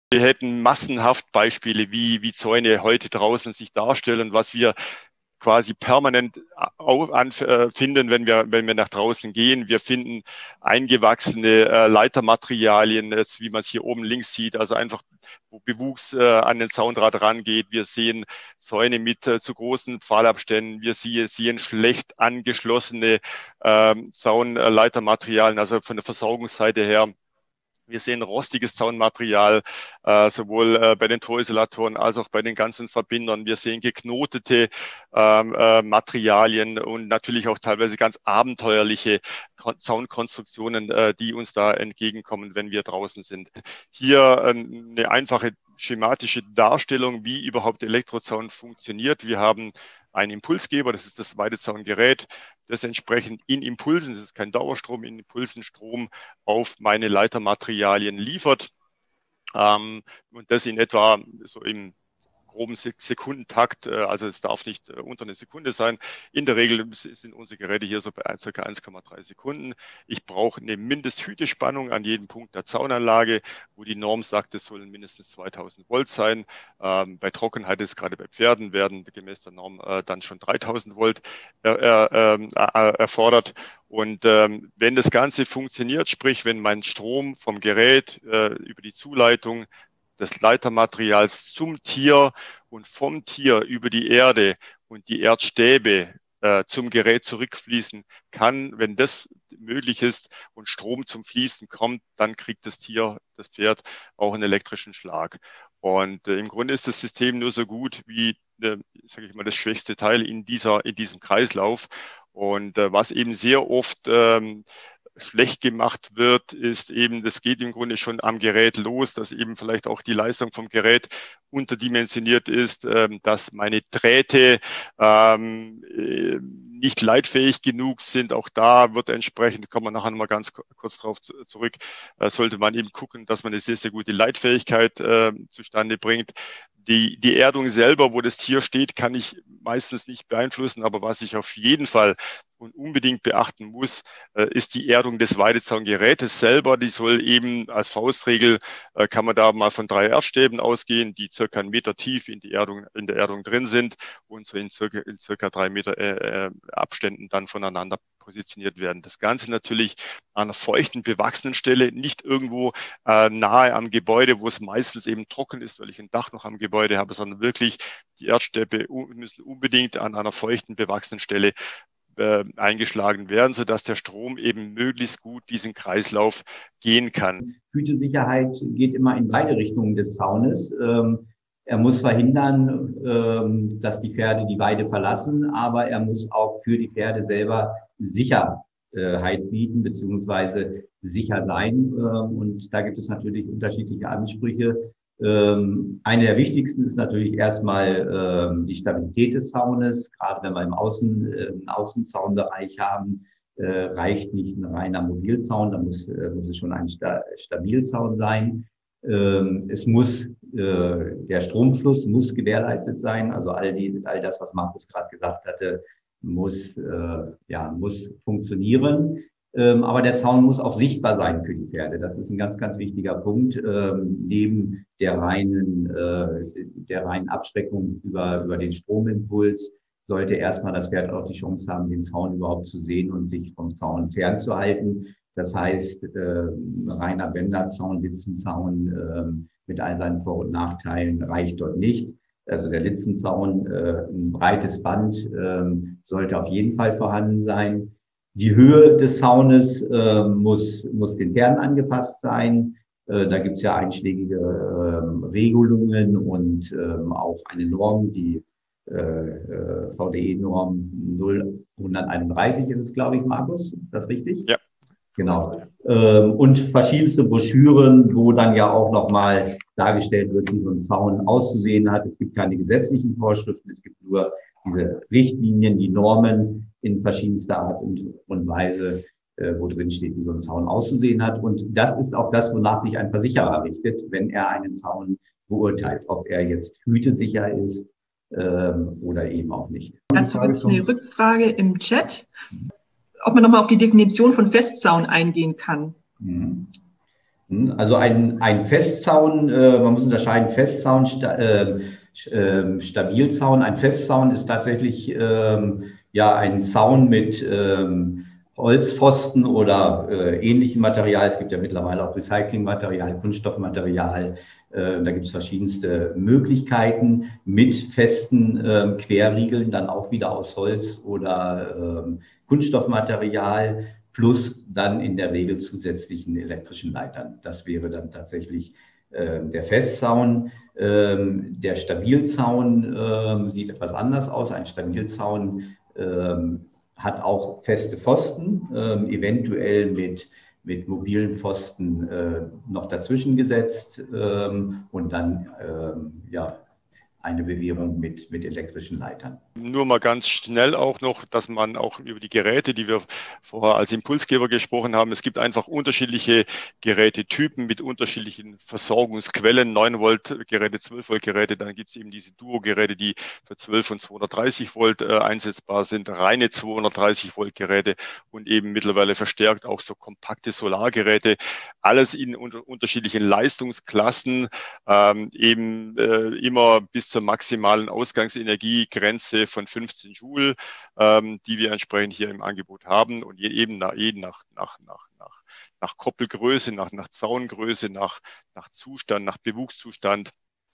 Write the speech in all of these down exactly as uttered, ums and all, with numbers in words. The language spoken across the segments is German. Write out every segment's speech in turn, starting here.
Wir hätten massenhaft Beispiele, wie, wie Zäune heute draußen sich darstellen, was wir quasi permanent finden, wenn wir, wenn wir nach draußen gehen. Wir finden eingewachsene äh, Leitermaterialien, jetzt, wie man es hier oben links sieht, also einfach, wo Bewuchs äh, an den Zaundraht rangeht. Wir sehen Zäune mit äh, zu großen Pfahlabständen. Wir sehen, sehen schlecht angeschlossene äh, Zaunleitermaterialien, also von der Versorgungsseite her. Wir sehen rostiges Zaunmaterial, äh, sowohl äh, bei den Torisolatoren als auch bei den ganzen Verbindern. Wir sehen geknotete ähm, äh, Materialien und natürlich auch teilweise ganz abenteuerliche Zaunkonstruktionen, äh, die uns da entgegenkommen, wenn wir draußen sind. Hier äh, eine einfache schematische Darstellung, wie überhaupt Elektrozaun funktioniert. Wir haben einen Impulsgeber, das ist das Weidezaungerät, das entsprechend in Impulsen, das ist kein Dauerstrom, in Impulsen Strom auf meine Leitermaterialien liefert. Ähm, und das in etwa so im groben Sekundentakt, also es darf nicht unter eine Sekunde sein. In der Regel sind unsere Geräte hier so bei ca. eins Komma drei Sekunden. Ich brauche eine Mindesthütespannung an jedem Punkt der Zaunanlage, wo die Norm sagt, es sollen mindestens zweitausend Volt sein. Ähm, bei Trockenheit ist gerade bei Pferden werden gemäß der Norm äh, dann schon dreitausend Volt äh, äh, erfordert. Und ähm, wenn das Ganze funktioniert, sprich wenn mein Strom vom Gerät äh, über die Zuleitung des Leitermaterials zum Tier und vom Tier über die Erde und die Erdstäbe äh, zum Gerät zurückfließen kann, wenn das möglich ist und Strom zum Fließen kommt, dann kriegt das Tier, das Pferd, auch einen elektrischen Schlag. Und äh, im Grunde ist das System nur so gut wie, äh, sage ich mal, das schwächste Teil in dieser, in diesem Kreislauf. Und äh, was eben sehr oft ähm, schlecht gemacht wird, ist eben, das geht im Grunde schon am Gerät los, dass eben vielleicht auch die Leistung vom Gerät unterdimensioniert ist, ähm, dass meine Drähte ähm, äh, nicht leitfähig genug sind. Auch da wird entsprechend, kommen wir nachher noch mal ganz kurz drauf zu, zurück, äh, sollte man eben gucken, dass man eine sehr, sehr gute Leitfähigkeit äh, zustande bringt. Die, die Erdung selber, wo das Tier steht, kann ich meistens nicht beeinflussen, aber was ich auf jeden Fall und unbedingt beachten muss, äh, ist die Erdung des Weidezaungerätes selber. Die soll eben als Faustregel, äh, kann man da mal von drei Erdstäben ausgehen, die circa einen Meter tief in, die Erdung, in der Erdung drin sind und so in circa, in circa drei Meter äh, Abständen dann voneinander positioniert werden. Das Ganze natürlich an einer feuchten, bewachsenen Stelle, nicht irgendwo äh, nahe am Gebäude, wo es meistens eben trocken ist, weil ich ein Dach noch am Gebäude habe, sondern wirklich die Erdstäbe müssen unbedingt an einer feuchten, bewachsenen Stelle äh, eingeschlagen werden, sodass der Strom eben möglichst gut diesen Kreislauf gehen kann. Hütesicherheit geht immer in beide Richtungen des Zaunes. Ähm, er muss verhindern, ähm, dass die Pferde die Weide verlassen, aber er muss auch für die Pferde selber Sicherheit bieten beziehungsweise sicher sein. Ähm, und da gibt es natürlich unterschiedliche Ansprüche. Ähm, eine der wichtigsten ist natürlich erstmal ähm, die Stabilität des Zaunes. Gerade wenn wir im Außen, äh, im Außenzaunbereich haben, äh, reicht nicht ein reiner Mobilzaun, da muss, äh, muss es schon ein Sta Stabilzaun sein. Ähm, es muss, äh, der Stromfluss muss gewährleistet sein. Also all, die, all das, was Markus gerade gesagt hatte, muss, äh, ja, muss funktionieren. Ähm, aber der Zaun muss auch sichtbar sein für die Pferde. Das ist ein ganz, ganz wichtiger Punkt. Ähm, neben der reinen, äh, der reinen Abschreckung über, über den Stromimpuls sollte erstmal das Pferd auch die Chance haben, den Zaun überhaupt zu sehen und sich vom Zaun fernzuhalten. Das heißt, äh, reiner Bänderzaun, Litzenzaun äh, mit all seinen Vor- und Nachteilen reicht dort nicht. Also der Litzenzaun, äh, ein breites Band äh, sollte auf jeden Fall vorhanden sein. Die Höhe des Zaunes äh, muss, muss den Pferden angepasst sein. Äh, da gibt es ja einschlägige äh, Regelungen und äh, auch eine Norm, die äh, V D E-Norm null einunddreißig ist es, glaube ich, Markus. Ist das richtig? Ja. Genau. Ähm, und verschiedenste Broschüren, wo dann ja auch nochmal dargestellt wird, wie so ein Zaun auszusehen hat. Es gibt keine gesetzlichen Vorschriften, es gibt nur diese Richtlinien, die Normen in verschiedenster Art und, und Weise, äh, wo drin steht, wie so ein Zaun auszusehen hat. Und das ist auch das, wonach sich ein Versicherer richtet, wenn er einen Zaun beurteilt, ob er jetzt hütesicher ist ähm, oder eben auch nicht. Dazu gibt es eine Rückfrage im Chat, ob man nochmal auf die Definition von Festzaun eingehen kann. Mhm. Also ein, ein Festzaun, äh, man muss unterscheiden, Festzaun, sta, äh, äh, Stabilzaun. Ein Festzaun ist tatsächlich ähm, ja ein Zaun mit ähm, Holzpfosten oder äh, ähnlichem Material. Es gibt ja mittlerweile auch Recyclingmaterial, Kunststoffmaterial. Äh, da gibt es verschiedenste Möglichkeiten mit festen äh, Querriegeln, dann auch wieder aus Holz oder äh, Kunststoffmaterial, plus dann in der Regel zusätzlichen elektrischen Leitern. Das wäre dann tatsächlich äh, der Festzaun. Ähm, der Stabilzaun äh, sieht etwas anders aus. Ein Stabilzaun äh, hat auch feste Pfosten, äh, eventuell mit, mit mobilen Pfosten äh, noch dazwischen gesetzt äh, und dann äh, ja, eine Bewehrung mit, mit elektrischen Leitern. Nur mal ganz schnell auch noch, dass man auch über die Geräte, die wir vorher als Impulsgeber gesprochen haben, es gibt einfach unterschiedliche Gerätetypen mit unterschiedlichen Versorgungsquellen, neun Volt Geräte, zwölf Volt Geräte, dann gibt es eben diese Duo-Geräte, die für zwölf und zweihundertdreißig Volt äh, einsetzbar sind, reine zweihundertdreißig Volt Geräte und eben mittlerweile verstärkt auch so kompakte Solargeräte, alles in unter unterschiedlichen Leistungsklassen, ähm, eben äh, immer bis zur maximalen Ausgangsenergiegrenze von fünfzehn Joule, ähm, die wir entsprechend hier im Angebot haben und eben nach, nach, nach, nach, nach, nach Koppelgröße, nach, nach Zaungröße, nach, nach Zustand, nach Bewuchszustand,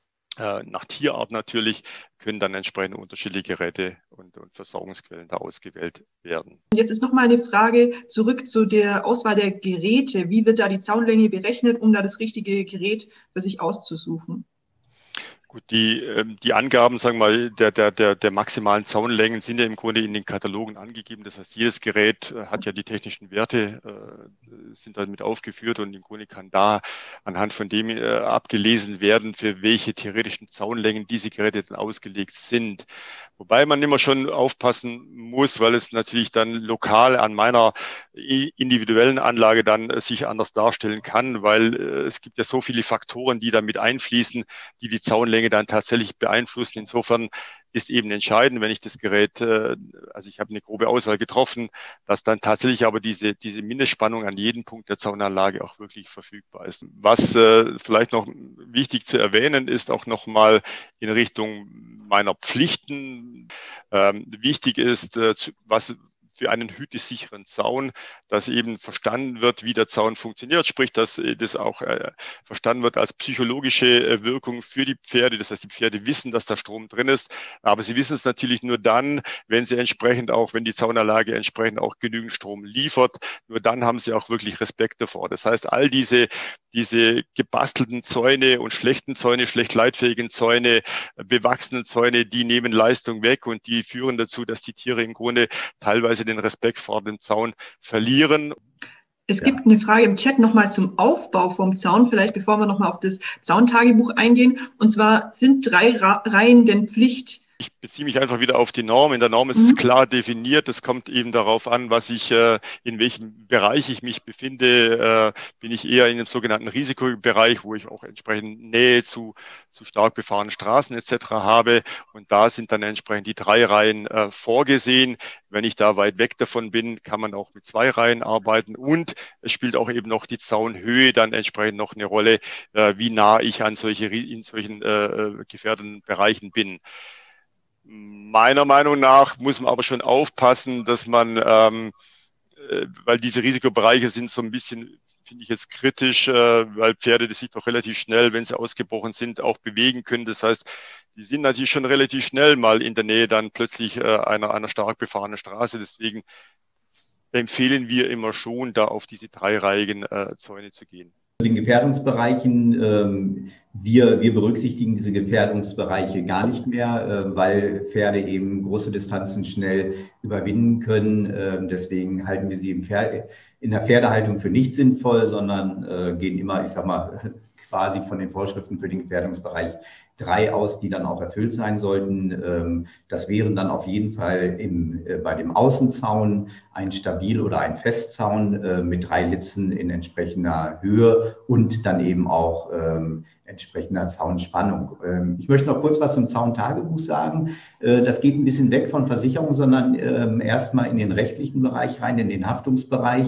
äh, nach Tierart natürlich, können dann entsprechend unterschiedliche Geräte und, und Versorgungsquellen da ausgewählt werden. Jetzt ist noch mal eine Frage zurück zu der Auswahl der Geräte. Wie wird da die Zaunlänge berechnet, um da das richtige Gerät für sich auszusuchen? Gut, die, die Angaben, sagen wir mal, der, der, der, der maximalen Zaunlängen sind ja im Grunde in den Katalogen angegeben. Das heißt, jedes Gerät hat ja die technischen Werte, äh, sind damit aufgeführt und im Grunde kann da anhand von dem äh, abgelesen werden, für welche theoretischen Zaunlängen diese Geräte dann ausgelegt sind. Wobei man immer schon aufpassen muss, weil es natürlich dann lokal an meiner individuellen Anlage dann äh, sich anders darstellen kann, weil äh, es gibt ja so viele Faktoren, die damit einfließen, die die Zaunlänge dann tatsächlich beeinflussen. Insofern ist eben entscheidend, wenn ich das Gerät, äh, also ich habe eine grobe Auswahl getroffen, dass dann tatsächlich aber diese, diese Mindestspannung an jedem Punkt der Zaunanlage auch wirklich verfügbar ist. Was äh, vielleicht noch wichtig zu erwähnen ist, auch nochmal in Richtung meiner Pflichten. Ähm, wichtig ist, äh, zu, was für einen hütesicheren Zaun, dass eben verstanden wird, wie der Zaun funktioniert, sprich, dass das auch äh, verstanden wird als psychologische äh, Wirkung für die Pferde. Das heißt, die Pferde wissen, dass da Strom drin ist, aber sie wissen es natürlich nur dann, wenn sie entsprechend auch, wenn die Zaunanlage entsprechend auch genügend Strom liefert, nur dann haben sie auch wirklich Respekt davor. Das heißt, all diese, diese gebastelten Zäune und schlechten Zäune, schlecht leitfähigen Zäune, bewachsenen Zäune, die nehmen Leistung weg und die führen dazu, dass die Tiere im Grunde teilweise den Respekt vor dem Zaun verlieren. Es gibt ja eine Frage im Chat nochmal zum Aufbau vom Zaun, vielleicht bevor wir nochmal auf das Zauntagebuch eingehen. Und zwar, sind drei Reihen denn Pflicht? Ich beziehe mich einfach wieder auf die Norm. In der Norm ist mhm. es klar definiert. Es kommt eben darauf an, was ich, äh, in welchem Bereich ich mich befinde. Äh, bin ich eher in dem sogenannten Risikobereich, wo ich auch entsprechend Nähe zu, zu stark befahrenen Straßen et cetera habe. Und da sind dann entsprechend die drei Reihen äh, vorgesehen. Wenn ich da weit weg davon bin, kann man auch mit zwei Reihen arbeiten. Und es spielt auch eben noch die Zaunhöhe dann entsprechend noch eine Rolle, äh, wie nah ich an solche, in solchen äh, gefährdeten Bereichen bin. Meiner Meinung nach muss man aber schon aufpassen, dass man, ähm, äh, weil diese Risikobereiche sind so ein bisschen, finde ich jetzt kritisch, äh, weil Pferde die sich doch relativ schnell, wenn sie ausgebrochen sind, auch bewegen können. Das heißt, die sind natürlich schon relativ schnell mal in der Nähe dann plötzlich äh, einer, einer stark befahrenen Straße. Deswegen empfehlen wir immer schon, da auf diese dreireihigen äh, Zäune zu gehen. Den Gefährdungsbereichen, ähm, wir, wir berücksichtigen diese Gefährdungsbereiche gar nicht mehr, äh, weil Pferde eben große Distanzen schnell überwinden können. Äh, deswegen halten wir sie im Pferde, in der Pferdehaltung für nicht sinnvoll, sondern äh, gehen immer, ich sag mal, quasi von den Vorschriften für den Gefährdungsbereich drei aus, die dann auch erfüllt sein sollten. Das wären dann auf jeden Fall im, bei dem Außenzaun ein Stabil- oder ein Festzaun mit drei Litzen in entsprechender Höhe und dann eben auch ähm, entsprechender Zaunspannung. Ähm, ich möchte noch kurz was zum Zauntagebuch sagen. Äh, das geht ein bisschen weg von Versicherung, sondern ähm, erstmal in den rechtlichen Bereich rein, in den Haftungsbereich.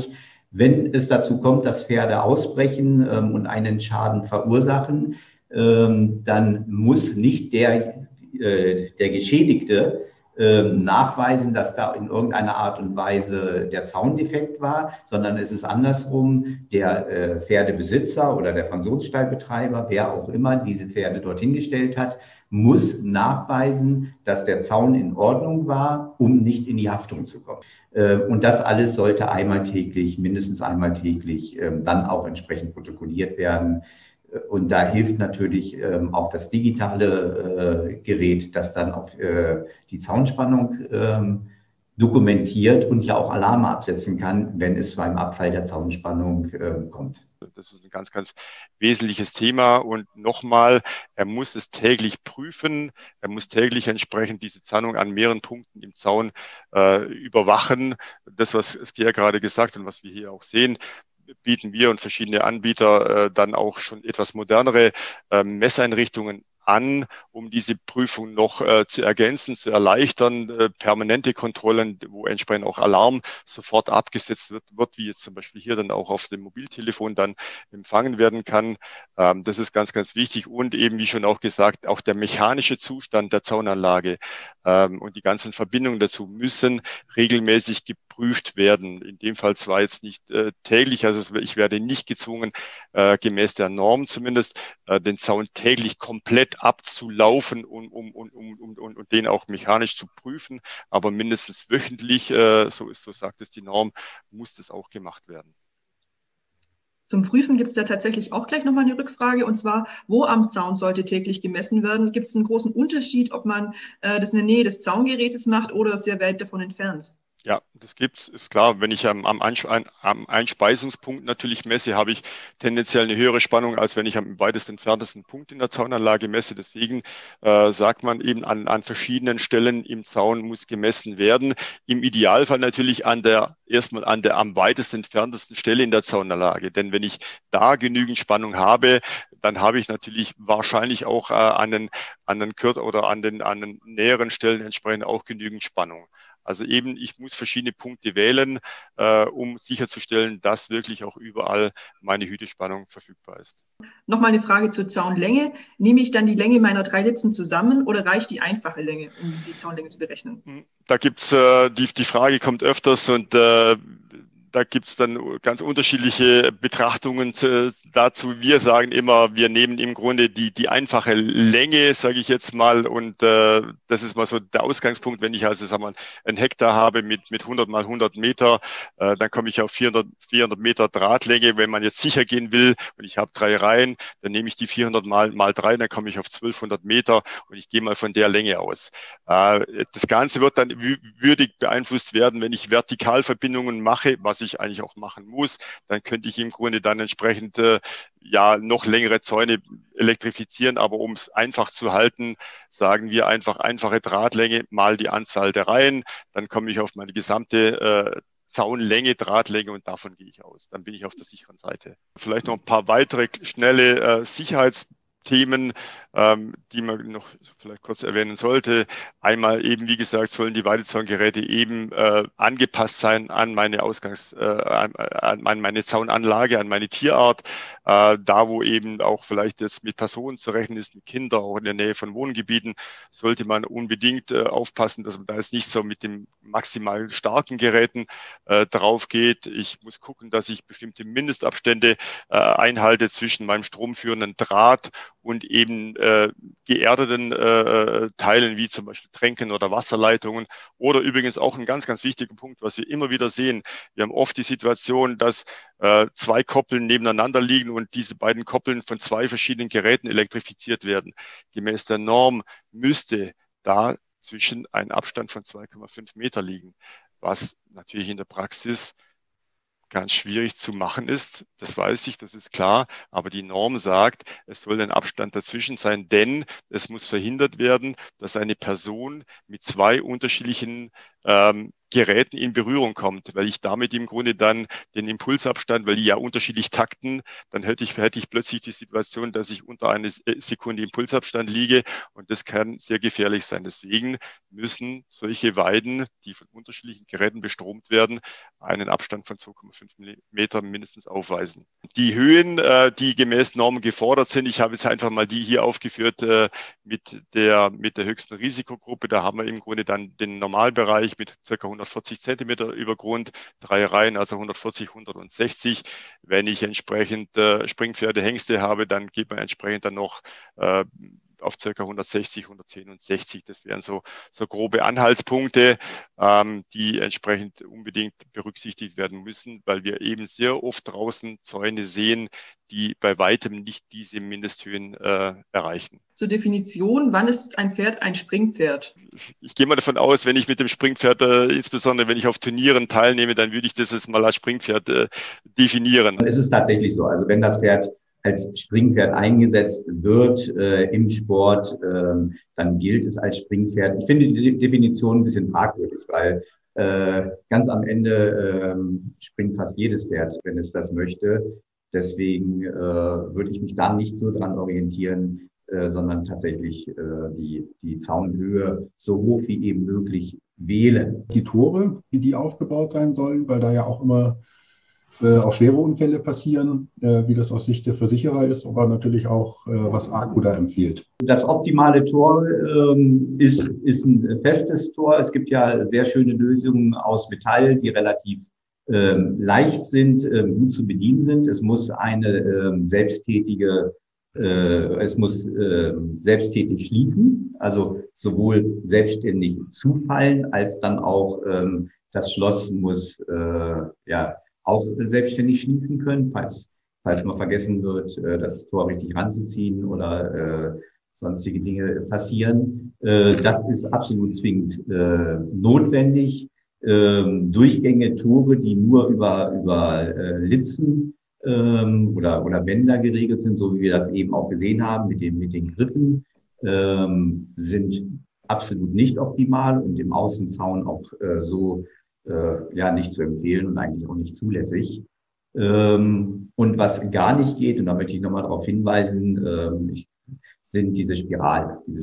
Wenn es dazu kommt, dass Pferde ausbrechen ähm, und einen Schaden verursachen, ähm, dann muss nicht der, äh, der Geschädigte ähm, nachweisen, dass da in irgendeiner Art und Weise der Zaun defekt war, sondern es ist andersrum, der äh, Pferdebesitzer oder der Pensionsstallbetreiber, wer auch immer diese Pferde dorthin gestellt hat, muss nachweisen, dass der Zaun in Ordnung war, um nicht in die Haftung zu kommen. Äh, und das alles sollte einmal täglich, mindestens einmal täglich, äh, dann auch entsprechend protokolliert werden. Und da hilft natürlich ähm, auch das digitale äh, Gerät, das dann auch äh, die Zaunspannung ähm, dokumentiert und ja auch Alarme absetzen kann, wenn es zu einem Abfall der Zaunspannung äh, kommt. Das ist ein ganz, ganz wesentliches Thema. Und nochmal, er muss es täglich prüfen. Er muss täglich entsprechend diese Zahnung an mehreren Punkten im Zaun äh, überwachen. Das, was Skia gerade gesagt hat und was wir hier auch sehen, bieten wir und verschiedene Anbieter äh, dann auch schon etwas modernere äh, Messeinrichtungen an, um diese Prüfung noch äh, zu ergänzen, zu erleichtern, äh, permanente Kontrollen, wo entsprechend auch Alarm sofort abgesetzt wird, wird, wie jetzt zum Beispiel hier dann auch auf dem Mobiltelefon dann empfangen werden kann. Ähm, das ist ganz, ganz wichtig und eben, wie schon auch gesagt, auch der mechanische Zustand der Zaunanlage ähm, und die ganzen Verbindungen dazu müssen regelmäßig geprüft werden. In dem Fall zwar jetzt nicht äh, täglich, also ich werde nicht gezwungen, äh, gemäß der Norm zumindest, äh, den Zaun täglich komplett abzulaufen und um, um, um, um, um, um den auch mechanisch zu prüfen, aber mindestens wöchentlich, äh, so ist, so sagt es die Norm, muss das auch gemacht werden. Zum Prüfen gibt es da tatsächlich auch gleich nochmal eine Rückfrage, und zwar, wo am Zaun sollte täglich gemessen werden? Gibt es einen großen Unterschied, ob man äh, das in der Nähe des Zaungerätes macht oder sehr weit davon entfernt? Ja, das gibt's, ist klar. Wenn ich am, am, am Einspeisungspunkt natürlich messe, habe ich tendenziell eine höhere Spannung, als wenn ich am weitest entferntesten Punkt in der Zaunanlage messe. Deswegen äh, sagt man eben, an, an verschiedenen Stellen im Zaun muss gemessen werden. Im Idealfall natürlich an der, erstmal an der am weitest entferntesten Stelle in der Zaunanlage. Denn wenn ich da genügend Spannung habe, dann habe ich natürlich wahrscheinlich auch äh, an den, an den Kür- oder an den, an den näheren Stellen entsprechend auch genügend Spannung. Also eben, ich muss verschiedene Punkte wählen, äh, um sicherzustellen, dass wirklich auch überall meine Hütespannung verfügbar ist. Nochmal eine Frage zur Zaunlänge. Nehme ich dann die Länge meiner drei Litzen zusammen oder reicht die einfache Länge, um die Zaunlänge zu berechnen? Da gibt's äh, die, die Frage kommt öfters und äh, da gibt's dann ganz unterschiedliche Betrachtungen zu, dazu. Wir sagen immer, wir nehmen im Grunde die, die einfache Länge, sage ich jetzt mal, und äh, das ist mal so der Ausgangspunkt. Wenn ich also sagen wir, einen Hektar habe mit, mit hundert mal hundert Meter, äh, dann komme ich auf vierhundert, vierhundert Meter Drahtlänge. Wenn man jetzt sicher gehen will und ich habe drei Reihen, dann nehme ich die vierhundert mal, mal drei, dann komme ich auf zwölfhundert Meter und ich gehe mal von der Länge aus. Äh, das Ganze wird dann würdig beeinflusst werden, wenn ich Vertikalverbindungen mache, was ich eigentlich auch machen muss, dann könnte ich im Grunde dann entsprechend äh, ja noch längere Zäune elektrifizieren, aber um es einfach zu halten, sagen wir einfach einfache Drahtlänge mal die Anzahl der Reihen, dann komme ich auf meine gesamte äh, Zaunlänge, Drahtlänge und davon gehe ich aus. Dann bin ich auf der sicheren Seite. Vielleicht noch ein paar weitere schnelle äh, Sicherheits Themen, ähm, die man noch vielleicht kurz erwähnen sollte. Einmal eben, wie gesagt, sollen die Weidezaungeräte eben äh, angepasst sein an meine Ausgangs, äh, an, an meine Zaunanlage, an meine Tierart. Äh, da, wo eben auch vielleicht jetzt mit Personen zu rechnen ist, mit Kindern, auch in der Nähe von Wohngebieten, sollte man unbedingt äh, aufpassen, dass man da jetzt nicht so mit den maximal starken Geräten äh, drauf geht. Ich muss gucken, dass ich bestimmte Mindestabstände äh, einhalte zwischen meinem stromführenden Draht und eben äh, geerdeten äh, Teilen wie zum Beispiel Tränken oder Wasserleitungen. Oder übrigens auch ein ganz, ganz wichtiger Punkt, was wir immer wieder sehen. Wir haben oft die Situation, dass äh, zwei Koppeln nebeneinander liegen und diese beiden Koppeln von zwei verschiedenen Geräten elektrifiziert werden. Gemäß der Norm müsste da zwischen ein Abstand von zwei Komma fünf Meter liegen, was natürlich in der Praxis ganz schwierig zu machen ist, das weiß ich, das ist klar, aber die Norm sagt, es soll ein Abstand dazwischen sein, denn es muss verhindert werden, dass eine Person mit zwei unterschiedlichen ähm, Geräten in Berührung kommt, weil ich damit im Grunde dann den Impulsabstand, weil die ja unterschiedlich takten, dann hätte ich, hätte ich plötzlich die Situation, dass ich unter eine Sekunde Impulsabstand liege und das kann sehr gefährlich sein. Deswegen müssen solche Weiden, die von unterschiedlichen Geräten bestromt werden, einen Abstand von zwei Komma fünf Meter mindestens aufweisen. Die Höhen, äh, die gemäß Normen gefordert sind, ich habe jetzt einfach mal die hier aufgeführt äh, mit der, mit der höchsten Risikogruppe. Da haben wir im Grunde dann den Normalbereich mit ca. hundertvierzig Zentimeter über Grund, drei Reihen, also hundertvierzig, hundertsechzig. Wenn ich entsprechend äh, Springpferde, Hengste habe, dann geht man entsprechend dann noch äh, auf ca. hundertsechzig, hundertzehn und sechzig. Das wären so, so grobe Anhaltspunkte, ähm, die entsprechend unbedingt berücksichtigt werden müssen, weil wir eben sehr oft draußen Zäune sehen, die bei weitem nicht diese Mindesthöhen äh, erreichen. Zur Definition, wann ist ein Pferd ein Springpferd? Ich gehe mal davon aus, wenn ich mit dem Springpferd, äh, insbesondere wenn ich auf Turnieren teilnehme, dann würde ich das jetzt mal als Springpferd äh, definieren. Es ist tatsächlich so, also wenn das Pferd als Springpferd eingesetzt wird äh, im Sport, äh, dann gilt es als Springpferd. Ich finde die Definition ein bisschen fragwürdig, weil äh, ganz am Ende äh, springt fast jedes Pferd, wenn es das möchte. Deswegen äh, würde ich mich da nicht so dran orientieren, äh, sondern tatsächlich äh, die, die Zaunhöhe so hoch wie eben möglich wählen. Die Tore, wie die aufgebaut sein sollen, weil da ja auch immer äh, auch schwere Unfälle passieren, äh, wie das aus Sicht der Versicherer ist, aber natürlich auch, äh, was Arco da empfiehlt. Das optimale Tor ähm, ist, ist ein festes Tor. Es gibt ja sehr schöne Lösungen aus Metall, die relativ ähm, leicht sind, ähm, gut zu bedienen sind. Es muss eine ähm, selbsttätige, äh, es muss äh, selbsttätig schließen, also sowohl selbstständig zufallen, als dann auch ähm, das Schloss muss äh, ja auch selbstständig schließen können, falls, falls mal vergessen wird, äh, das Tor richtig ranzuziehen oder äh, sonstige Dinge passieren. Äh, das ist absolut zwingend äh, notwendig. Ähm, Durchgänge, Tore, die nur über, über äh, Litzen ähm, oder, oder Bänder geregelt sind, so wie wir das eben auch gesehen haben mit den, mit den Griffen, ähm, sind absolut nicht optimal und im Außenzaun auch äh, so äh, ja nicht zu empfehlen und eigentlich auch nicht zulässig. Ähm, und was gar nicht geht, und da möchte ich nochmal darauf hinweisen, ähm, ich, sind diese Spiral, diese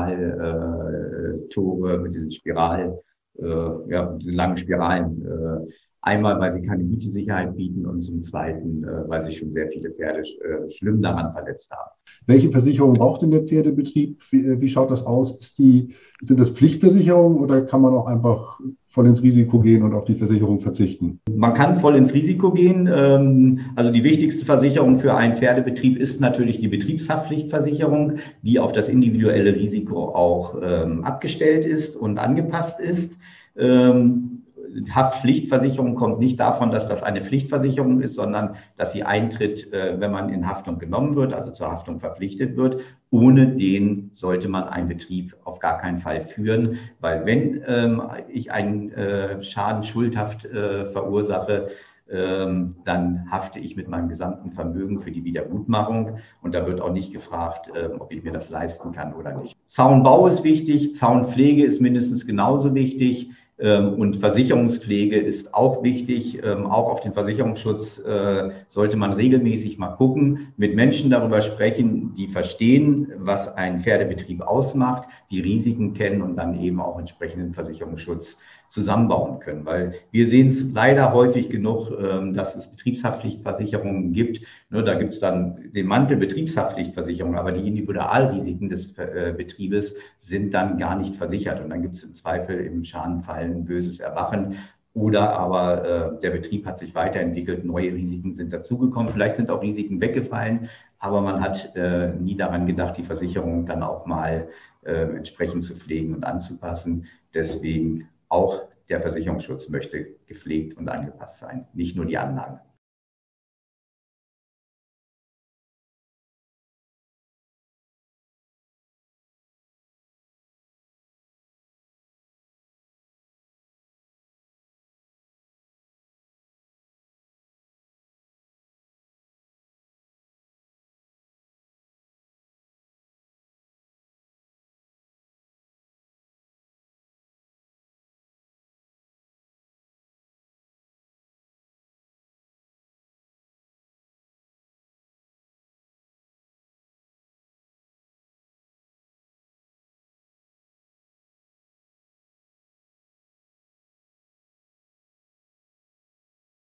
Spiraltore äh, mit diesen Spiral, äh, ja, diese langen Spiralen. Äh, einmal, weil sie keine Gütesicherheit bieten und zum Zweiten, äh, weil sich schon sehr viele Pferde äh, schlimm daran verletzt haben. Welche Versicherung braucht denn der Pferdebetrieb? Wie, wie schaut das aus? Ist die, sind das Pflichtversicherungen oder kann man auch einfach voll ins Risiko gehen und auf die Versicherung verzichten? Man kann voll ins Risiko gehen. Also die wichtigste Versicherung für einen Pferdebetrieb ist natürlich die Betriebshaftpflichtversicherung, die auf das individuelle Risiko auch ähm, abgestellt ist und angepasst ist. Ähm, Haftpflichtversicherung kommt nicht davon, dass das eine Pflichtversicherung ist, sondern dass sie eintritt, äh, wenn man in Haftung genommen wird, also zur Haftung verpflichtet wird. Ohne den sollte man einen Betrieb auf gar keinen Fall führen, weil wenn ähm, ich einen äh, Schaden schuldhaft äh, verursache, ähm, dann hafte ich mit meinem gesamten Vermögen für die Wiedergutmachung und da wird auch nicht gefragt, äh, ob ich mir das leisten kann oder nicht. Zaunbau ist wichtig, Zaunpflege ist mindestens genauso wichtig. Und Versicherungspflege ist auch wichtig. Auch auf den Versicherungsschutz sollte man regelmäßig mal gucken, mit Menschen darüber sprechen, die verstehen, was ein Pferdebetrieb ausmacht, die Risiken kennen und dann eben auch entsprechenden Versicherungsschutz zusammenbauen können. Weil wir sehen es leider häufig genug, dass es Betriebshaftpflichtversicherungen gibt. Da gibt es dann den Mantel Betriebshaftpflichtversicherung, aber die Individualrisiken des Betriebes sind dann gar nicht versichert. Und dann gibt es im Zweifel im Schadenfall ein böses Erwachen. Oder aber äh, der Betrieb hat sich weiterentwickelt, neue Risiken sind dazugekommen. Vielleicht sind auch Risiken weggefallen, aber man hat äh, nie daran gedacht, die Versicherung dann auch mal äh, entsprechend zu pflegen und anzupassen. Deswegen auch der Versicherungsschutz möchte gepflegt und angepasst sein, nicht nur die Anlagen.